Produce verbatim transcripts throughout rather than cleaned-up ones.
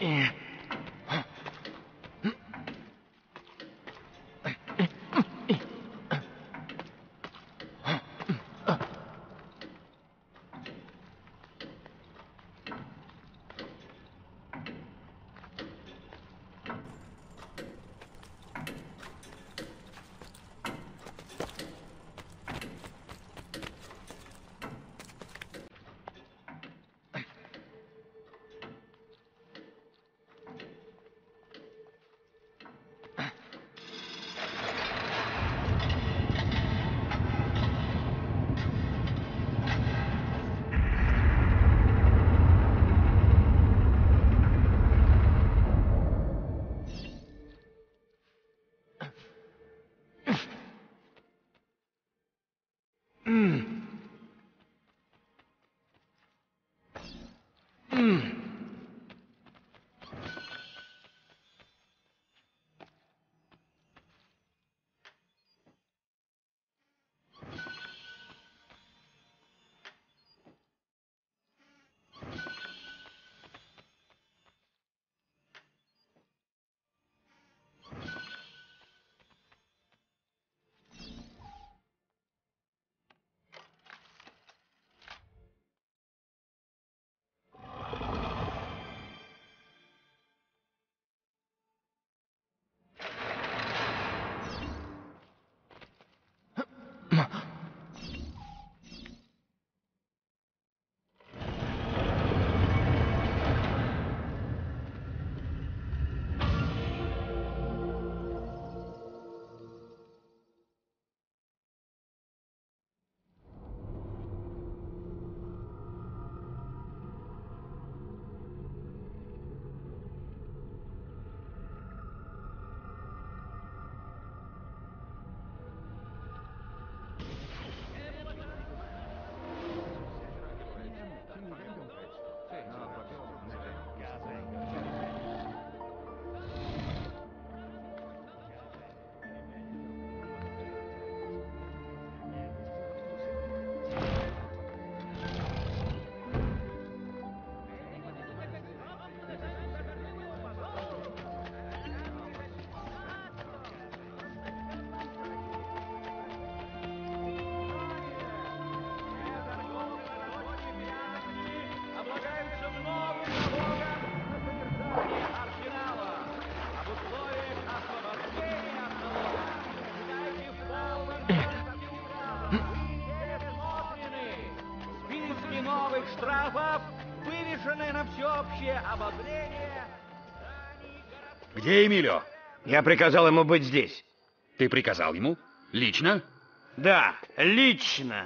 Где Эмилио? Я приказал ему быть здесь. Ты приказал ему? Лично? Да, лично.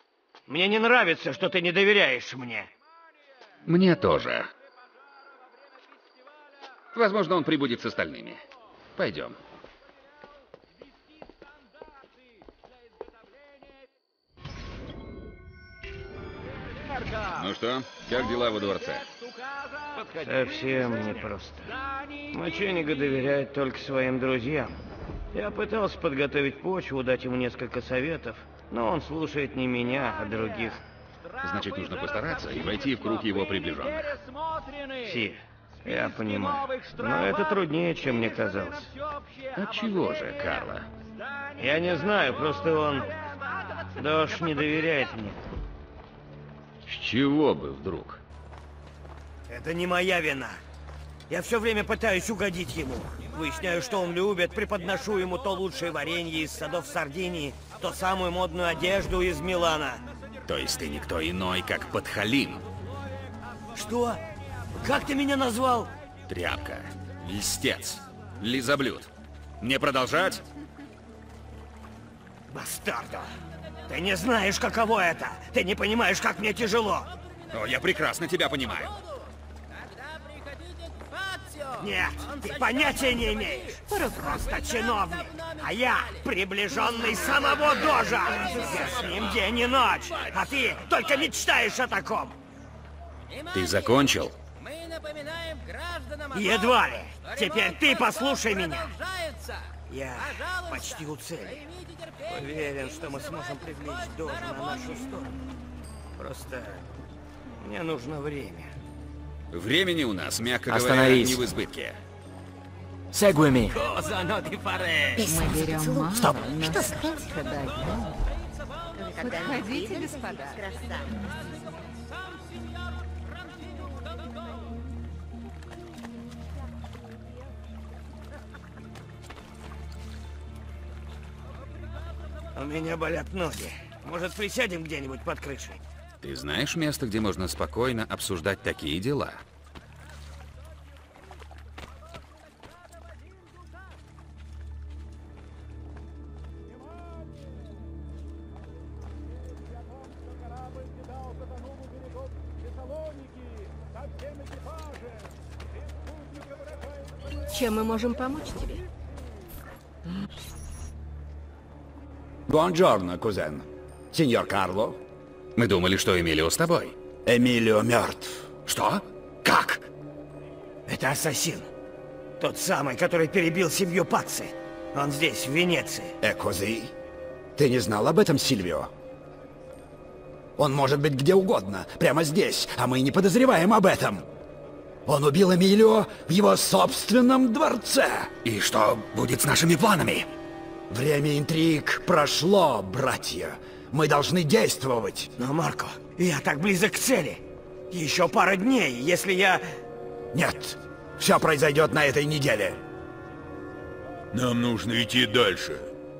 Мне не нравится, что ты не доверяешь мне. Мне тоже. Возможно, он прибудет с остальными. Пойдем. Ну что, как дела во дворце? Совсем непросто. Моченига доверяет только своим друзьям. Я пытался подготовить почву, дать ему несколько советов, но он слушает не меня, а других. Значит, нужно постараться и войти в круг его приближенных. Си, я понимаю. Но это труднее, чем мне казалось. Отчего же, Карло? Я не знаю, просто он... Дош не доверяет мне. С чего бы вдруг? Это не моя вина. Я все время пытаюсь угодить ему. Выясняю, что он любит, преподношу ему то лучшее варенье из садов Сардинии, то самую модную одежду из Милана. То есть ты никто иной, как Подхалим? Что? Как ты меня назвал? Тряпка, льстец, лизоблюд. Мне продолжать? Бастарду! Ты не знаешь, каково это! Ты не понимаешь, как мне тяжело! О, я прекрасно тебя понимаю. Нет, ты понятия не имеешь. Просто чиновник. А я приближенный самого Дожа. Я с ним день и ночь. А ты только мечтаешь о таком. Ты закончил? Едва ли. Теперь ты послушай меня. Я почти у цели. Уверен, что мы сможем привлечь Дожа на нашу сторону. Просто мне нужно время. Времени у нас, мягко говоря, Остановись. не в избытке. Seguimi. Cosa no ti farei? Мы берем мало, Стоп. но Что столько даем. Подходите, господа. У меня болят ноги. Может, присядем где-нибудь под крышей? Ты знаешь место, где можно спокойно обсуждать такие дела? Чем мы можем помочь тебе? Buongiorno, кузен. Сеньор Карло. Мы думали, что Эмилио с тобой. Эмилио мертв. Что? Как? Это ассасин. Тот самый, который перебил семью Пацци. Он здесь, в Венеции. Э, козы? Ты не знал об этом, Сильвио? Он может быть где угодно, прямо здесь, а мы не подозреваем об этом. Он убил Эмилио в его собственном дворце. И что будет с нашими планами? Время интриг прошло, братья. Мы должны действовать. Но, Марко, я так близок к цели. Еще пара дней, если я... Нет, все произойдет на этой неделе. Нам нужно идти дальше.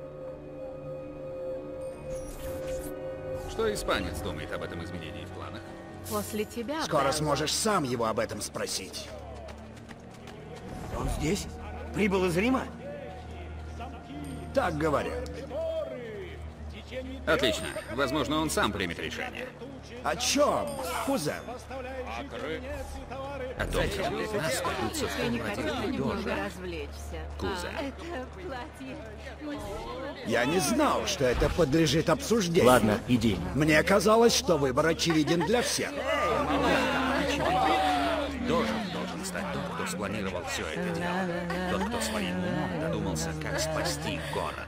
Что испанец думает об этом изменении в планах? После тебя, Скоро Белла. сможешь сам его об этом спросить. Он здесь? Прибыл из Рима? Так говорят. Отлично. Возможно, он сам примет решение. О чем, кузен? О том, что без нас пойдутся Я не хотела вспомогательные немного дожи. развлечься. Кузен. А, это платье. Я не знал, что это подлежит обсуждению. Ладно, иди. Мне казалось, что выбор очевиден для всех. Дожем должен стать тот, кто спланировал все это дело. Тот, кто своим умом додумался, как спасти город.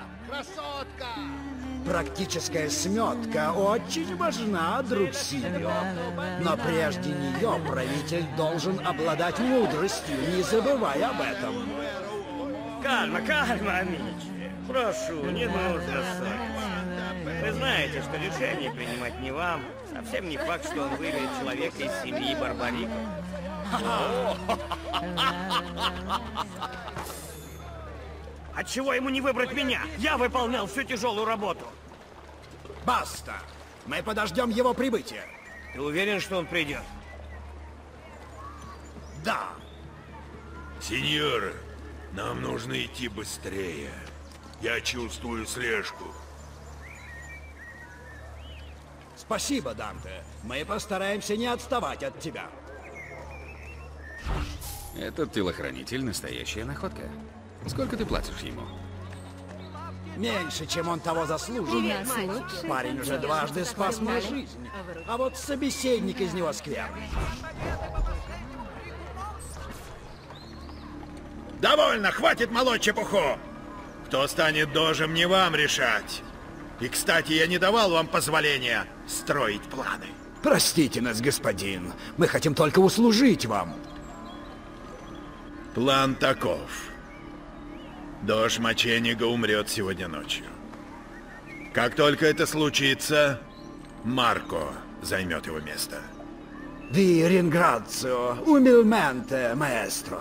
Практическая сметка очень важна, друг Сильвио. Но прежде нее правитель должен обладать мудростью, не забывай об этом. Кальма, кальма, амичи. Прошу, не нужно ссориться. Вы знаете, что решение принимать не вам. Совсем не факт, что он выберет человека из семьи Барбарико. Отчего ему не выбрать меня? Я выполнял всю тяжелую работу. Баста! Мы подождем его прибытия. Ты уверен, что он придет? Да. Сеньоры, нам нужно идти быстрее. Я чувствую слежку. Спасибо, Данте. Мы постараемся не отставать от тебя. Этот телохранитель — настоящая находка. Сколько ты платишь ему? Меньше, чем он того У заслуживает. нас лучше. Парень уже дважды спас мне жизнь. А вот собеседник из него скверный. Довольно, хватит молоть чепуху! Кто станет дожем, не вам решать. И, кстати, я не давал вам позволения строить планы. Простите нас, господин. Мы хотим только услужить вам. План таков. Дож Мачениго умрет сегодня ночью. Как только это случится, Марко займет его место. Ви ринграцио, умилменте, маэстро.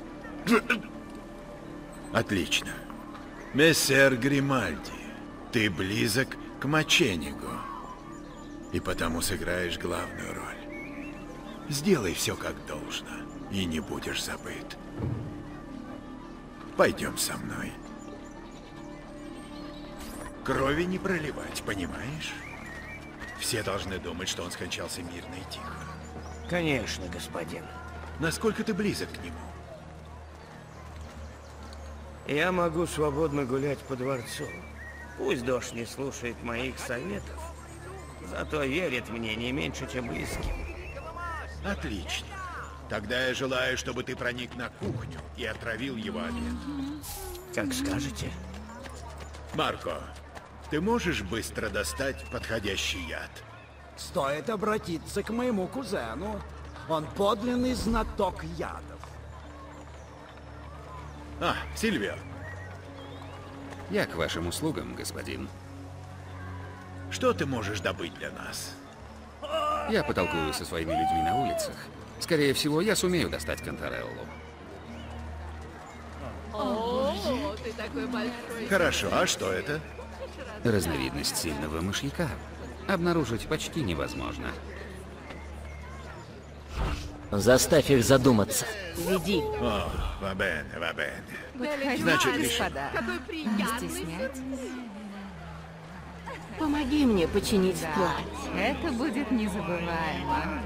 Отлично. Мессер Гримальди, ты близок к Мачениго. И потому сыграешь главную роль. Сделай все как должно, и не будешь забыт. Пойдем со мной. Крови не проливать, понимаешь? Все должны думать, что он скончался мирно и тихо. Конечно, господин. Насколько ты близок к нему? Я могу свободно гулять по дворцу. Пусть дождь не слушает моих советов, зато верит мне не меньше, чем близким. Отлично. Тогда я желаю, чтобы ты проник на кухню и отравил его обед. Как скажете. Марко, ты можешь быстро достать подходящий яд? Стоит обратиться к моему кузену. Он подлинный знаток ядов. А, Сильвио, Я к вашим услугам, господин. что ты можешь добыть для нас? Я потолкую со своими людьми на улицах. Скорее всего, я сумею достать Контореллу. О, ты такой большой. Хорошо, а что это? Разновидность сильного мышьяка. Обнаружить почти невозможно. Заставь их задуматься. Веди. О, вабене, вабене. Подходи, Значит, господа. Какой Не приятный. стесняйтесь. Помоги мне починить платье. Это будет незабываемо.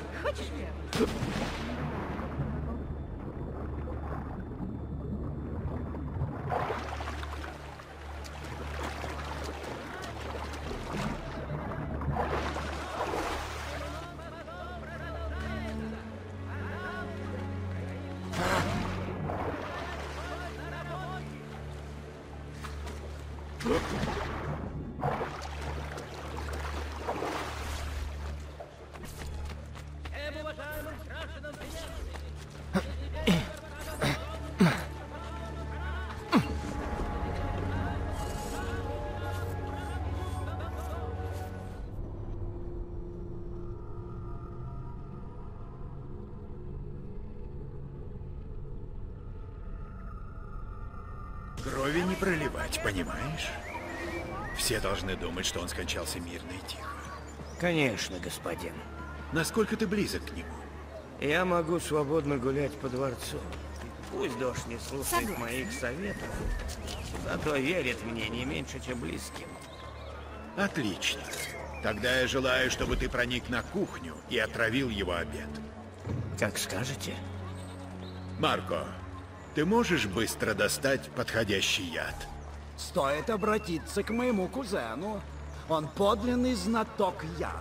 Крови не проливать, понимаешь? Все должны думать, что он скончался мирно и тихо. Конечно, господин. Насколько ты близок к нему? Я могу свободно гулять по дворцу. Пусть дождь не слушает Согласна. моих советов, зато верит мне не меньше, чем близким. Отлично. Тогда я желаю, чтобы ты проник на кухню и отравил его обед. Как скажете. Марко, ты можешь быстро достать подходящий яд? Стоит обратиться к моему кузену. Он подлинный знаток ядов.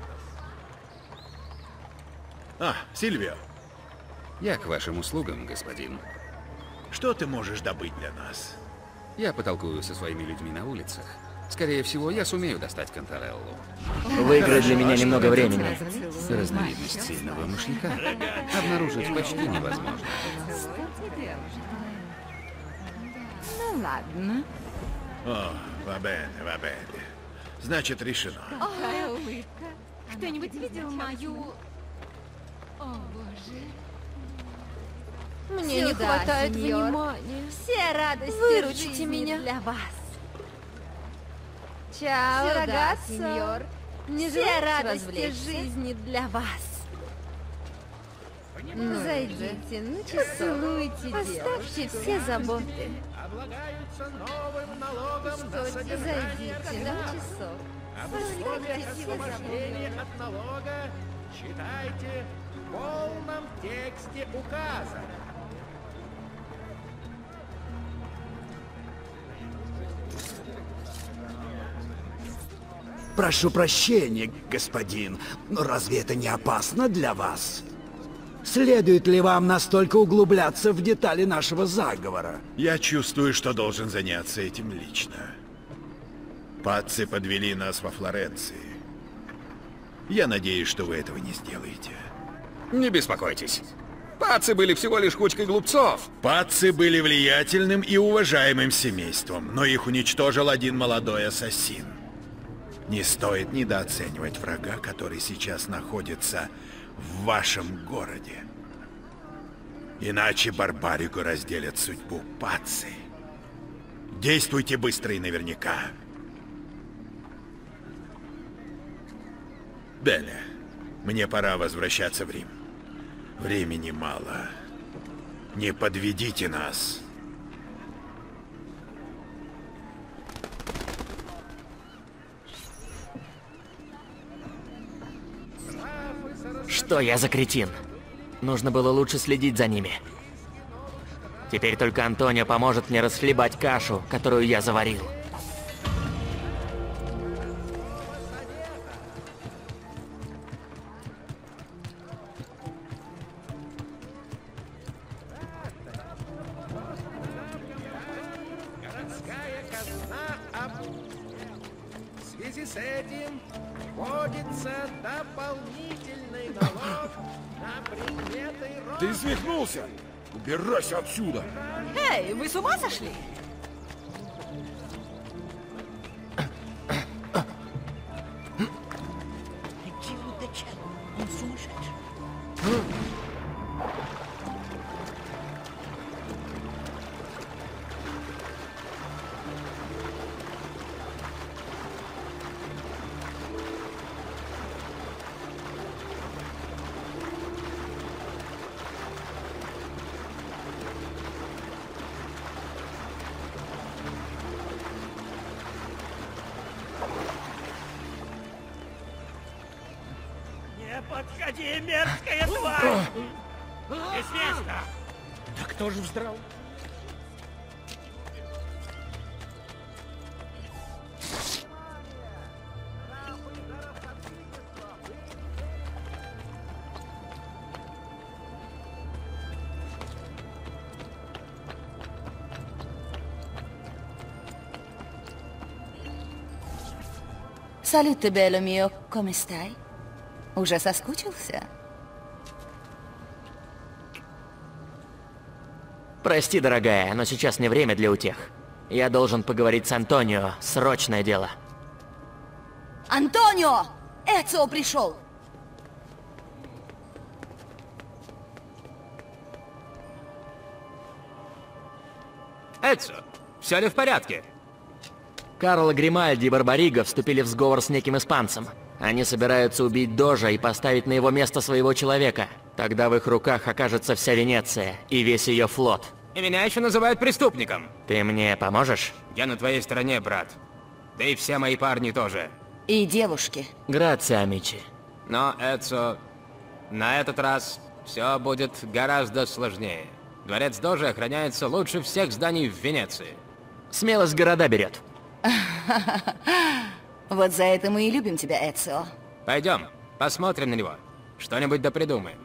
А, Сильвио, Я к вашим услугам, господин. что ты можешь добыть для нас? Я потолкую со своими людьми на улицах. Скорее всего, я сумею достать Контореллу. Выиграй для меня немного времени. Разновидность сильного мышьяка. Обнаружить почти невозможно. Кстати, девушка. Ну ладно. О, вабене, вабене. Значит, решено. Какая улыбка. Кто-нибудь видел мою... О, боже. Мне не Сюда, хватает сеньор. внимания. Все радости Выручите жизни меня. для вас. Чао, Сюда, рагazzo. сеньор. Не Все желаете радости развлечься? жизни для вас. Зайдите на часок. Целуйте Оставьте все заботы. облагаются новым налогом на Зайдите содержание на часок. об условиях освобождения от налога читайте в полном тексте указа. Прошу прощения, господин, но разве это не опасно для вас? Следует ли вам настолько углубляться в детали нашего заговора? Я чувствую, что должен заняться этим лично. Пацци подвели нас во Флоренции. Я надеюсь, что вы этого не сделаете. Не беспокойтесь. Паццы были всего лишь кучкой глупцов. Пацци были влиятельным и уважаемым семейством, но их уничтожил один молодой ассасин. Не стоит недооценивать врага, который сейчас находится в вашем городе. Иначе Барбарику разделят судьбу Пацци. Действуйте быстро и наверняка. Беля, мне пора возвращаться в Рим. Времени мало. Не подведите нас. Что я за кретин? Нужно было лучше следить за ними. Теперь только Антонио поможет мне расхлебать кашу, которую я заварил. Городская казна об... связи с этим вводится дополнительный налог на предметы рода. Ты свихнулся? Убирайся отсюда! Эй, вы с ума сошли? Он сумасшедший. Не подходи, мерзкая тварь! И с места! Да кто же вздрал? Salute, bello mio, come stai? Уже соскучился? Прости, дорогая, но сейчас не время для утех. Я должен поговорить с Антонио. Срочное дело. Антонио! Эцио пришел! Эцио, все ли в порядке? Карло Гримальди и Барбариго вступили в сговор с неким испанцем. Они собираются убить Дожа и поставить на его место своего человека. Тогда в их руках окажется вся Венеция и весь ее флот. И меня еще называют преступником. Ты мне поможешь? Я на твоей стороне, брат. Да и все мои парни тоже. И девушки. Грация, амичи. Но, Эцио, на этот раз все будет гораздо сложнее. Дворец Дожа охраняется лучше всех зданий в Венеции. Смелость города берет. Вот за это мы и любим тебя, Эцио. Пойдем, посмотрим на него. Что-нибудь да придумаем.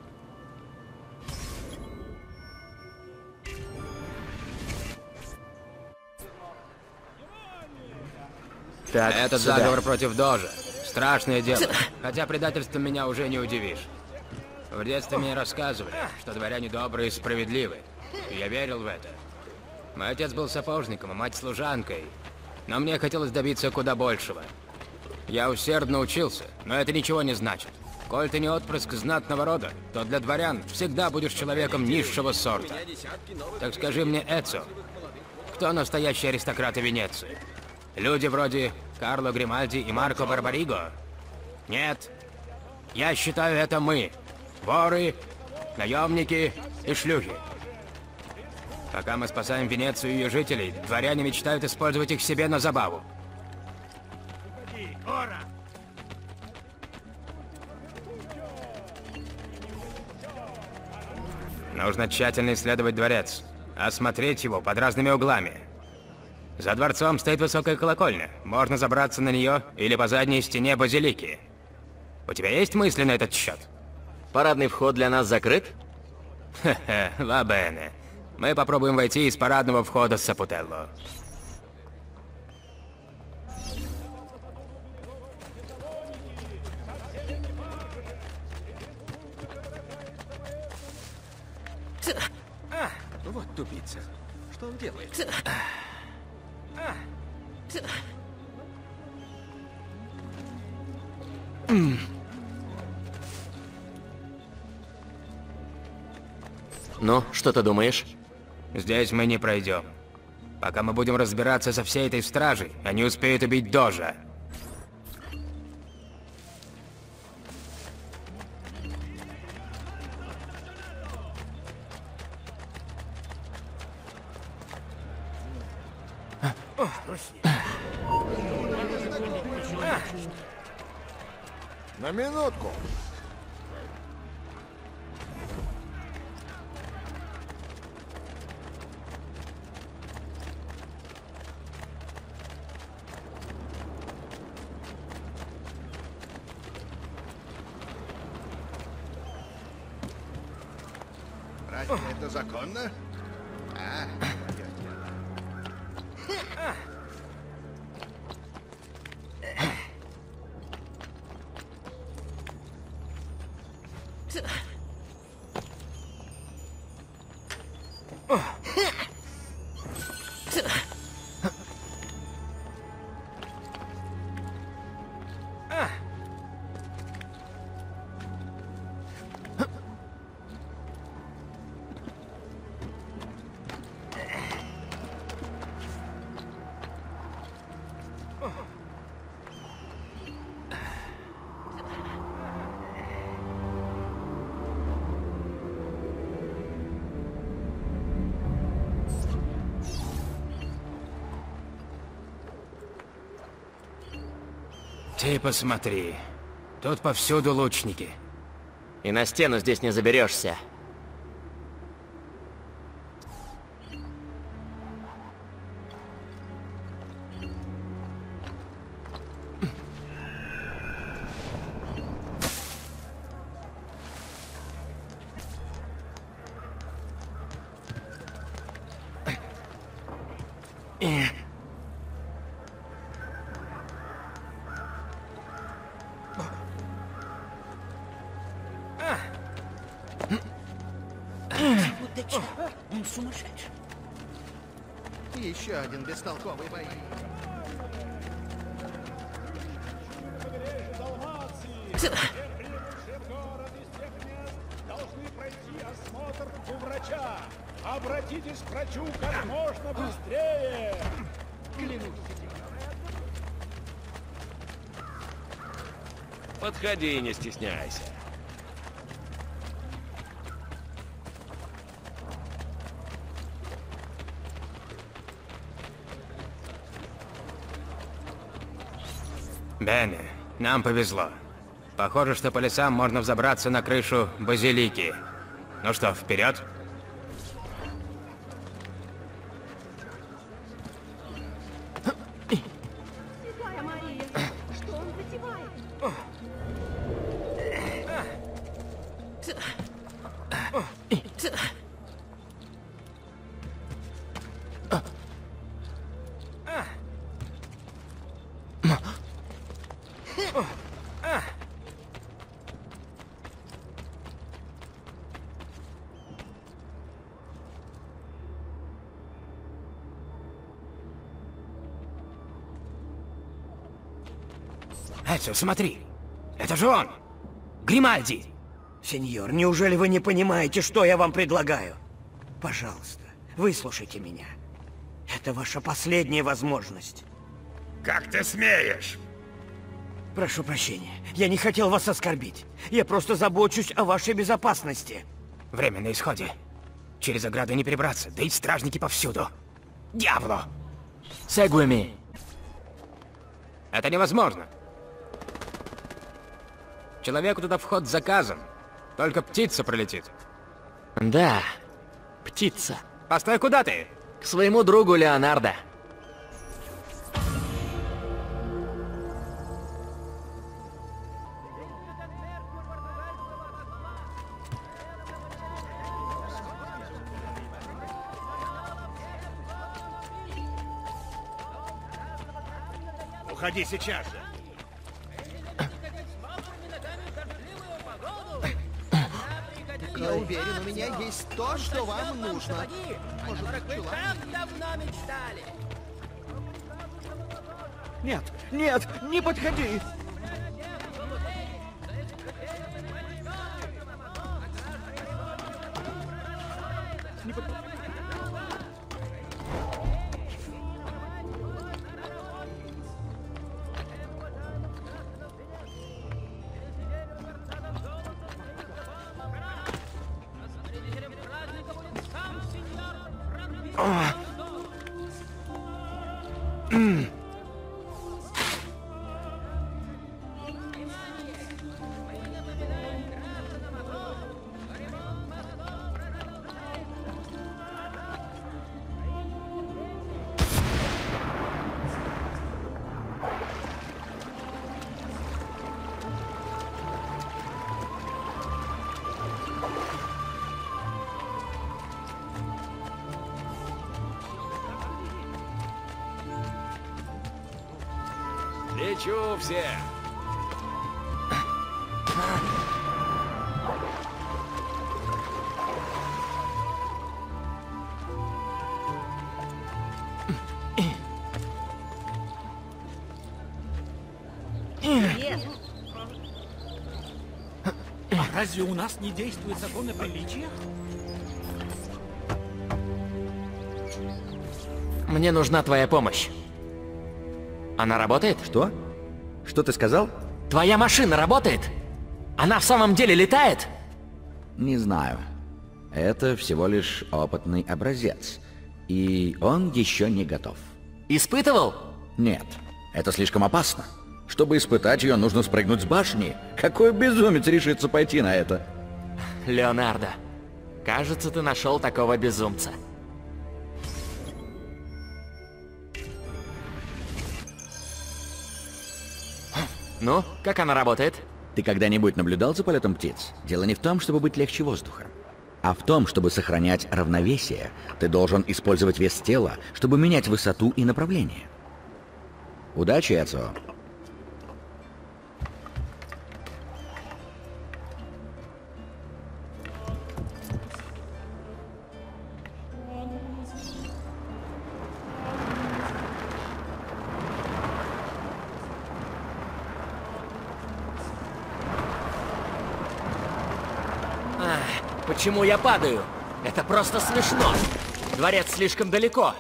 Так, Этот сюда. заговор против Дожа. Страшное дело. Хотя предательством меня уже не удивишь. В детстве мне рассказывали, что дворяне добрые и справедливы. И я верил в это. Мой отец был сапожником, а мать служанкой. Но мне хотелось добиться куда большего. Я усердно учился, но это ничего не значит. Коль ты не отпрыск знатного рода, то для дворян всегда будешь человеком низшего сорта. Так скажи мне, Эцио, кто настоящие аристократы Венеции? Люди вроде Карло Гримальди и Марко Барбариго? Нет. Я считаю, это мы. Воры, наемники и шлюхи. Пока мы спасаем Венецию и ее жителей, дворяне мечтают использовать их себе на забаву. Нужно тщательно исследовать дворец, осмотреть его под разными углами. За дворцом стоит высокая колокольня. Можно забраться на нее или по задней стене базилики. У тебя есть мысли на этот счет? Парадный вход для нас закрыт? Хе-хе, ла бене. Мы попробуем войти из парадного входа с Сапутелло. А, вот тупица. Что он делает? А. Ну, что ты думаешь? Здесь мы не пройдем. Пока мы будем разбираться со всей этой стражей, они успеют убить Дожа. На минутку. Разве это законно? А? Ты посмотри. Тут повсюду лучники. И на стену здесь не заберешься. Он сумасшедший. Еще один бестолковый боец. Должны пройти осмотр у врача. Обратитесь к врачу как можно быстрее. Подходи, не стесняйся. Бенни, нам повезло. Похоже, что по лесам можно взобраться на крышу базилики. Ну что, вперед? Святая Мария, что он затевает? Эцио, смотри! Это же он! Гримальди! Сеньор, неужели вы не понимаете, что я вам предлагаю? Пожалуйста, выслушайте меня. Это ваша последняя возможность. Как ты смеешь? Прошу прощения, я не хотел вас оскорбить. Я просто забочусь о вашей безопасности. Время на исходе. Через ограду не перебраться, да и стражники повсюду. Дьяволо! Сегуими! Это невозможно. Человеку туда вход заказан. Только птица пролетит. Да, птица. Постой, куда ты? К своему другу Леонардо. Уходи сейчас же. Я уверен, у меня есть то, что вам нужно. Может, вы так давно мечтали. Нет, нет, не подходи! Не подходи. Лечу всех! А разве у нас не действует закон о приличиях? Мне нужна твоя помощь. Она работает? Что? Что ты сказал? Твоя машина работает? Она в самом деле летает? Не знаю. Это всего лишь опытный образец. И он еще не готов. Испытывал? Нет. Это слишком опасно. Чтобы испытать ее, нужно спрыгнуть с башни. Какой безумец решится пойти на это? Леонардо, кажется, ты нашел такого безумца. Ну, как она работает? Ты когда-нибудь наблюдал за полетом птиц? Дело не в том, чтобы быть легче воздуха, а в том, чтобы сохранять равновесие. Ты должен использовать вес тела, чтобы менять высоту и направление. Удачи, Эцио. Почему я падаю? Это просто смешно. Дворец слишком далеко.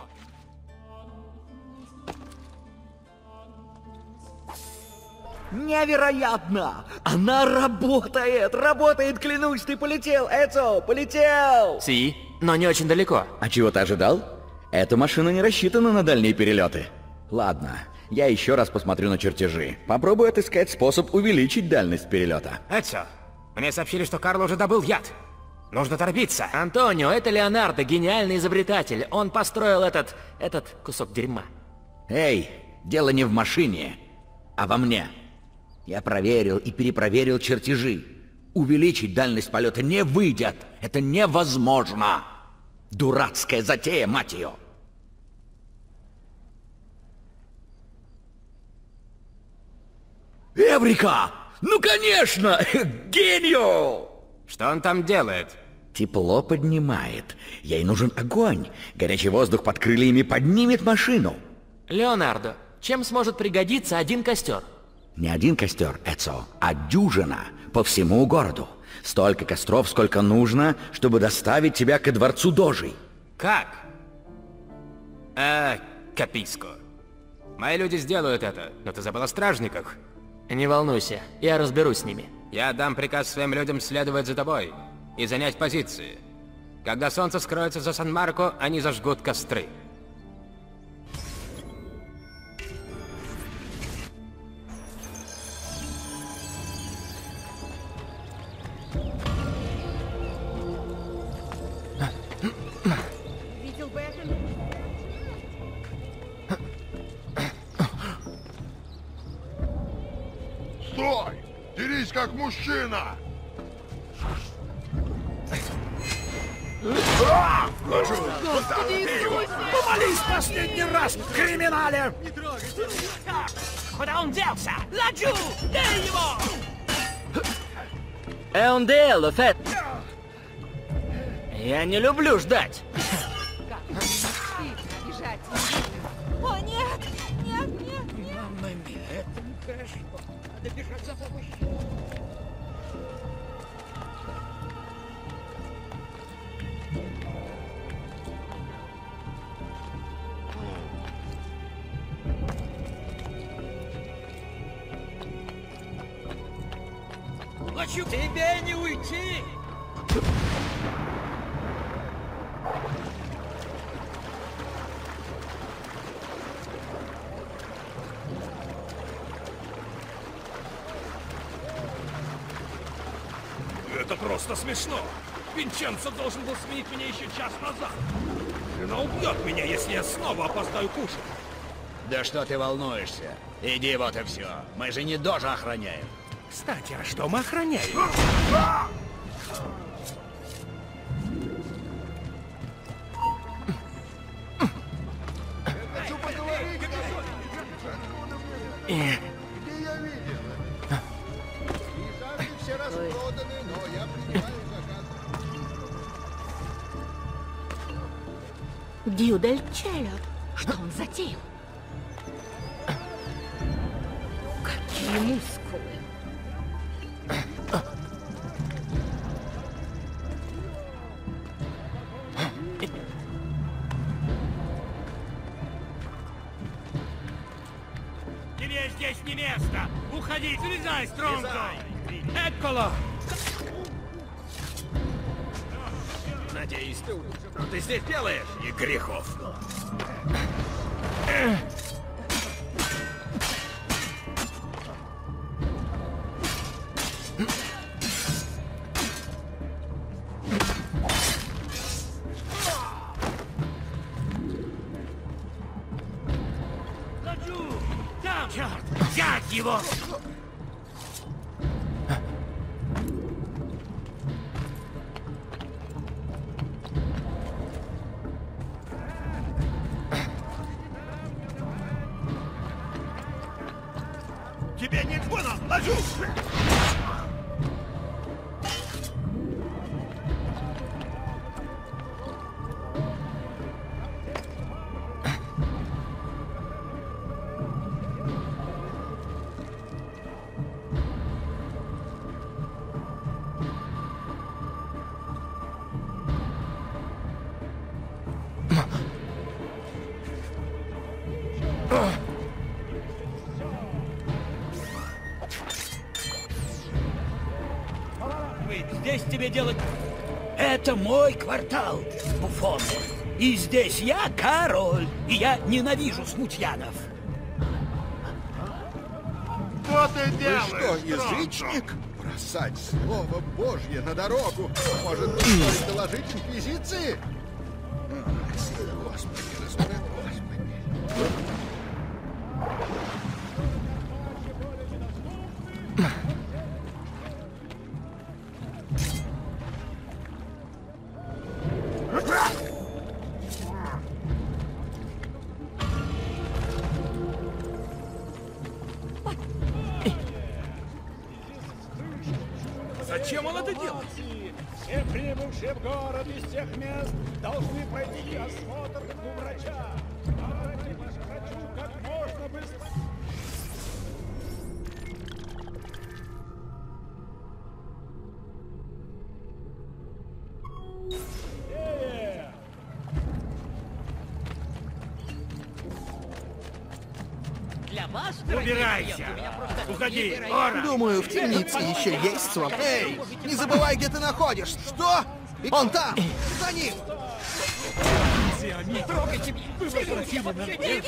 Невероятно! Она работает! Работает, клянусь! Ты полетел, Эцио! Полетел! Си, но не очень далеко. А чего ты ожидал? Эта машина не рассчитана на дальние перелеты. Ладно, я еще раз посмотрю на чертежи. Попробую отыскать способ увеличить дальность перелета. Эцио, мне сообщили, что Карло уже добыл яд. Нужно торопиться. Антонио, это Леонардо, гениальный изобретатель. Он построил этот... этот кусок дерьма. Эй, дело не в машине, а во мне. Я проверил и перепроверил чертежи. Увеличить дальность полета не выйдет. Это невозможно. Дурацкая затея, мать ее. Эврика! Ну, конечно! Гению! Что он там делает? Тепло поднимает. Ей нужен огонь. Горячий воздух под крыльями поднимет машину. Леонардо, чем сможет пригодиться один костер? Не один костер, Эцио, а дюжина по всему городу. Столько костров, сколько нужно, чтобы доставить тебя ко дворцу Дожей. Как? Э, Каписко. Мои люди сделают это, но ты забыл о стражниках. Не волнуйся, я разберусь с ними. Я дам приказ своим людям следовать за тобой и занять позиции. Когда солнце скроется за Сан-Марко, они зажгут костры. Видел бы это? Стой! Дерись как мужчина! Господи Иисусе! Помолись последний раз, криминале! Не трогайте! Куда он делся? Ладжу! Дай его! È un дело, Фет. Я не люблю ждать. О, нет! Нет, нет, нет! Мама мия, это нехорошо. Надо бежать за помощью. Лачу, тебе не уйти! Это просто смешно. Винченцо должен был сменить меня еще час назад. Жена убьет меня, если я снова опоздаю кушать. Да что ты волнуешься? Иди, вот и все. Мы же не Дожа охраняем. Кстати, а что мы охраняем? Хочу поговорить. Где я видел? Пейзажи все распроданы, но я Дюдель Челлер. Что он затеял? Какие мускулы. Тебе здесь не место! Уходи! Слезай, Стронго! Экколо! Надеюсь, ты, что ты здесь делаешь, и грехов. Ладжу! Там! Черт! Взять его! Тебе не понял, Ладжу! Здесь тебе делать... Это мой квартал, буфон. И здесь я король, и я ненавижу смутьянов. Что ты Вы делаешь, что, язычник? Бросать слово Божье на дорогу? Может быть, стоит доложить инквизиции? Господи, Господи, Господи. Зачем он это делает? Все прибывшие в город из всех мест должны пройти осмотр у врача. Давайте хочу как можно быстрее. Для вас, Убирайся! Уходи! Ора! Думаю, в темнице еще есть сон. Эй, не забывай, где ты находишься. Что? Он там! За ним! Не трогайте меня! Вы возвратили меня!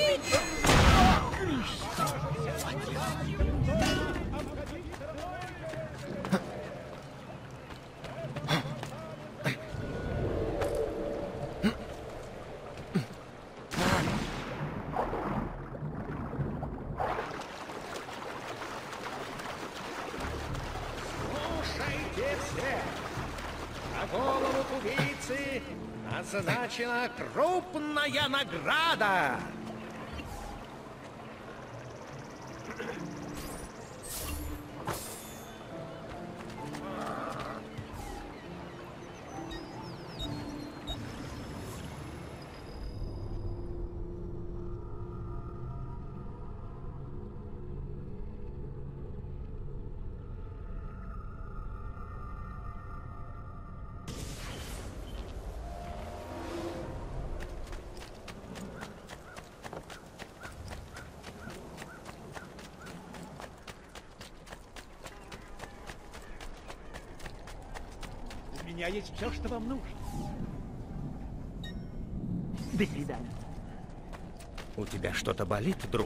Слушайте все! На голову убийцы назначена крупная награда! У меня есть все, что вам нужно. До свидания. У тебя что-то болит, друг?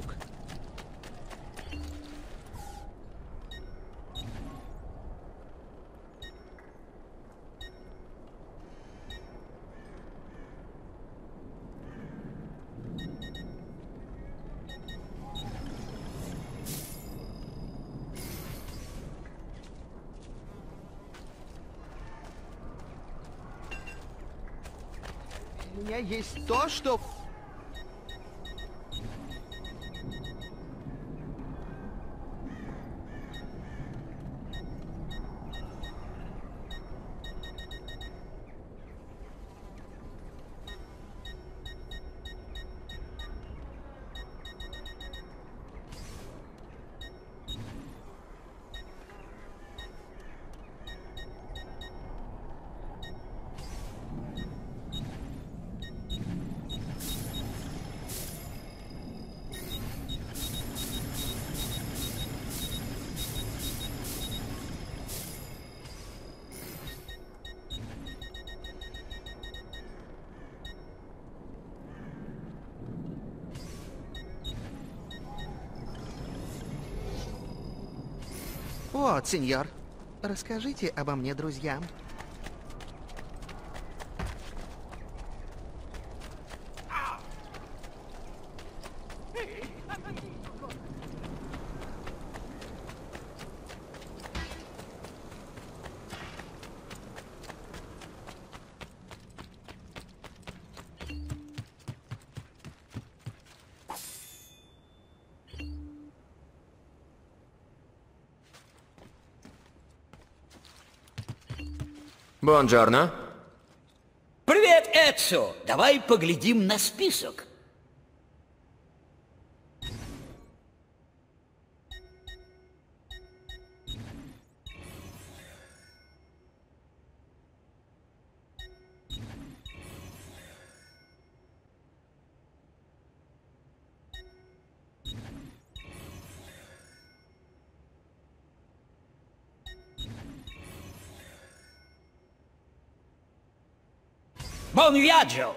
У меня есть то, что... Вот, сеньор, расскажите обо мне друзьям. Бонджорно. Привет, Эцио! Давай поглядим на список. Buon viaggio!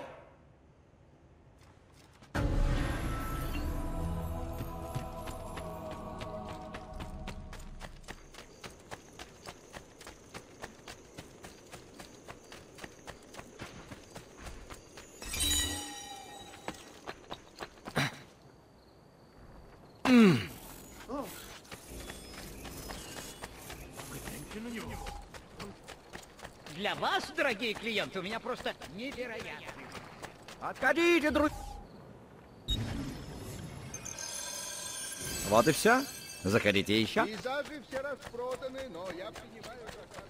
Mm. Для вас, дорогие клиенты, у меня просто невероятно. Отходите, друзья! Вот и все. Заходите еще. Пейзажи все распроданы, но я принимаю заказ.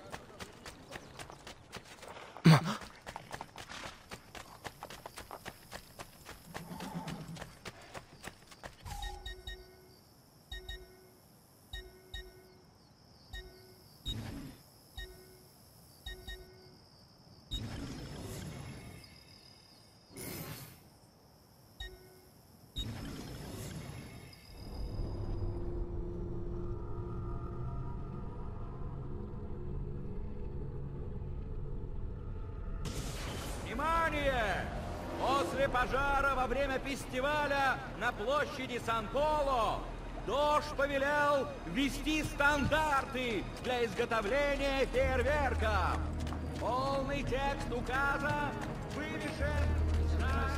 Внимание! После пожара во время фестиваля на площади Сан-Поло Дож повелел ввести стандарты для изготовления фейерверков. Полный текст указа вывешен на...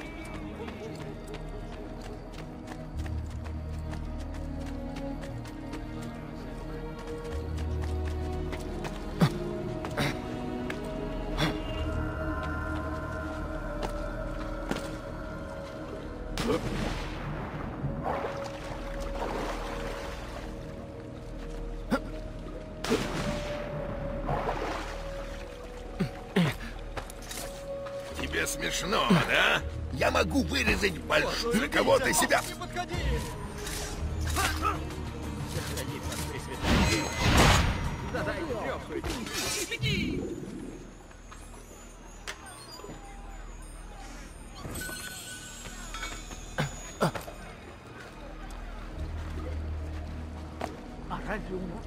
Тебе смешно, да? Я могу вырезать большую... За кого ты себя... Не подходи! Задайте трёпку. Беги! А разве он...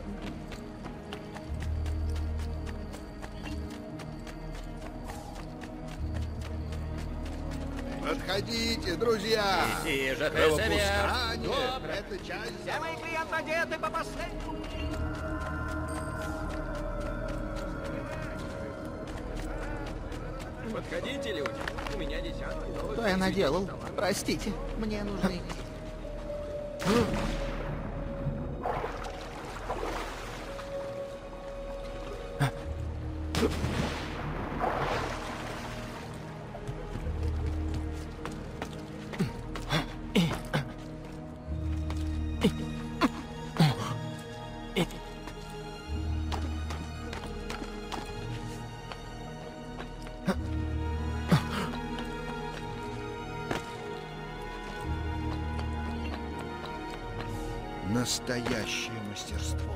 Подходите, друзья! Иди же ты Кровопускание себе! — это часть... Все мои клиенты одеты по последнему. Подходите, люди. У меня десяток. Что я наделал? Простите, мне нужны... Настоящее мастерство.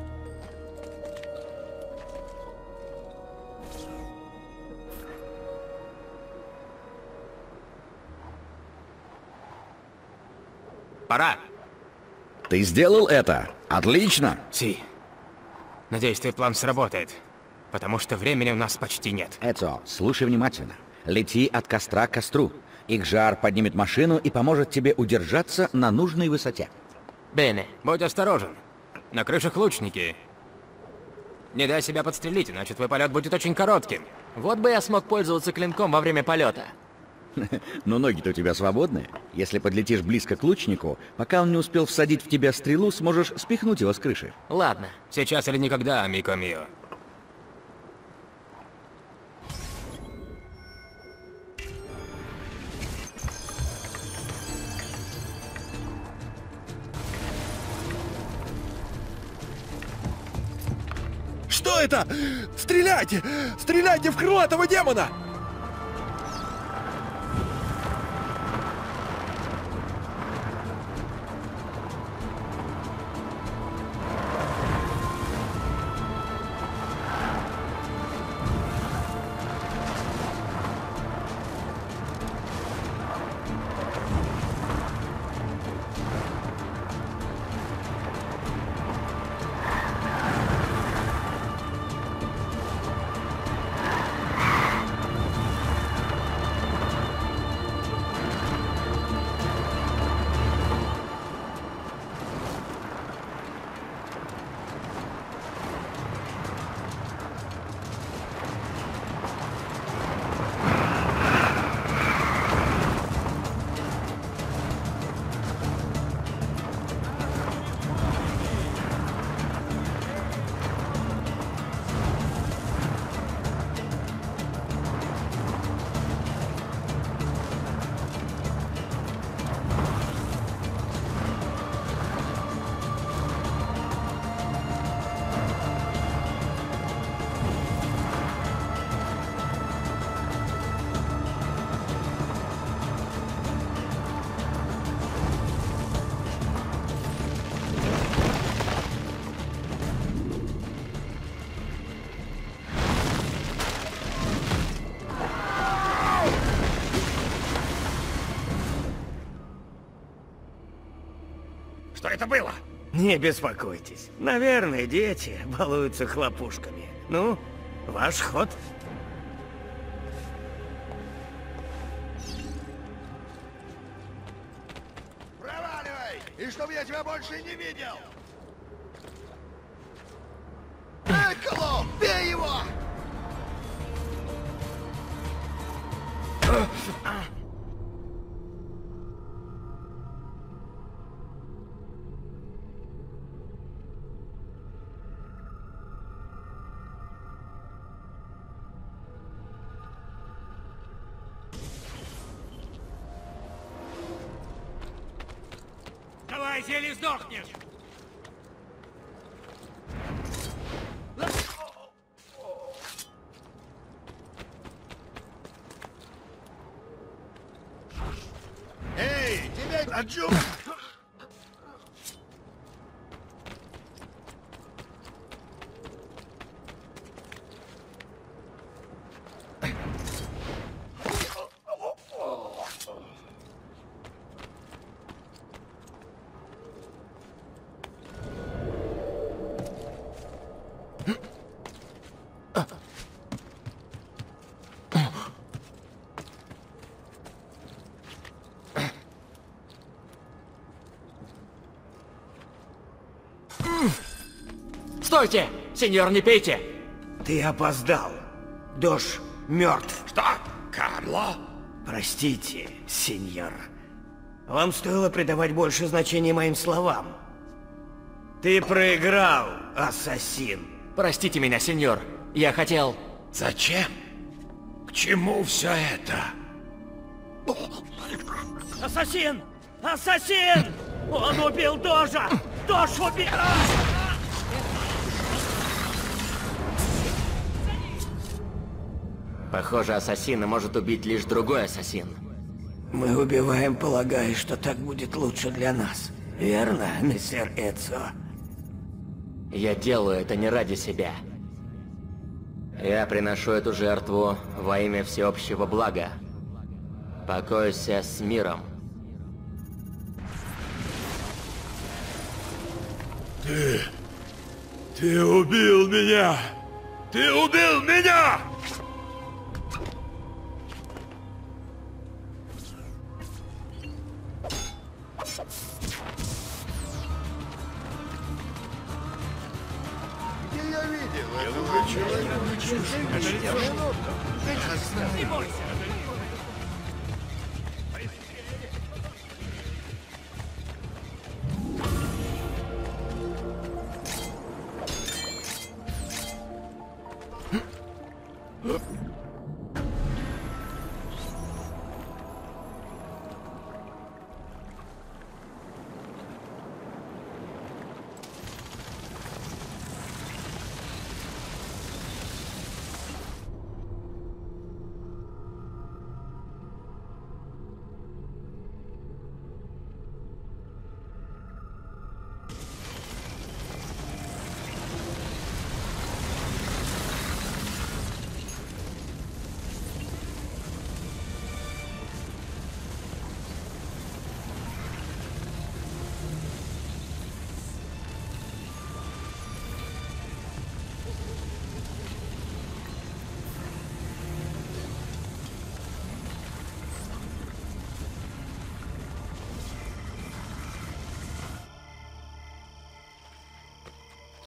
Пора. Ты сделал это? Отлично. Си. Надеюсь, твой план сработает. Потому что времени у нас почти нет. Эцио, слушай внимательно. Лети от костра к костру. Их жар поднимет машину и поможет тебе удержаться на нужной высоте. Бене. Будь осторожен. На крышах лучники. Не дай себя подстрелить, иначе твой полет будет очень коротким. Вот бы я смог пользоваться клинком во время полета. Но ноги-то у тебя свободные. Если подлетишь близко к лучнику, пока он не успел всадить в тебя стрелу, сможешь спихнуть его с крыши. Ладно. Сейчас или никогда, Мико Мио. Что это? Стреляйте! Стреляйте в крылатого демона! Что это было? Не беспокойтесь. Наверное, дети балуются хлопушками. Ну, ваш ход. Проваливай! И чтобы я тебя больше не видел! Эколо! Бей его! Давай, зелье, сдохнешь! Эй, тебе отжу! Стойте! Сеньор, не пейте! Ты опоздал. Дож мертв. Что? Карло? Простите, сеньор. Вам стоило придавать больше значения моим словам. Ты проиграл, ассасин. Простите меня, сеньор. Я хотел... Зачем? К чему все это? Ассасин! Ассасин! Он убил Дожа! Дож убил... Похоже, ассасина может убить лишь другой ассасин. Мы убиваем, полагая, что так будет лучше для нас. Верно, мистер Эцио? Я делаю это не ради себя. Я приношу эту жертву во имя всеобщего блага. Покойся с миром. Ты... Ты убил меня! Ты убил меня! Я видел этого человека. Не бойся. Huh?